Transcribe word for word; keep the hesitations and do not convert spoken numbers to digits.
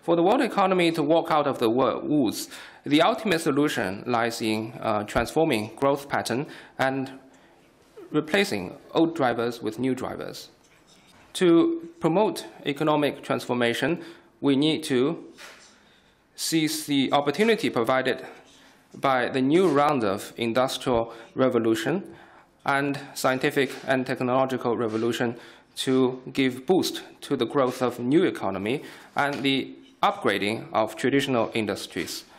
For the world economy to walk out of the woods, the ultimate solution lies in uh, transforming growth pattern and replacing old drivers with new drivers. To promote economic transformation, we need to seize the opportunity provided by the new round of industrial revolution and scientific and technological revolution to give boost to the growth of new economy and the upgrading of traditional industries.